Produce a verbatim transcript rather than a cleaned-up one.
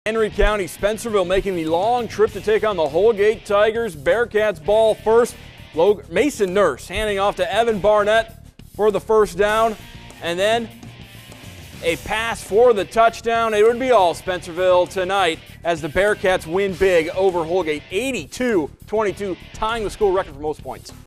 Henry County, Spencerville making the long trip to take on the Holgate Tigers. Bearcats ball first. Mason Nurse handing off to Evan Barnett for the first down. And then a pass for the touchdown. It would be all Spencerville tonight as the Bearcats win big over Holgate, eighty-two twenty-two, tying the school record for most points.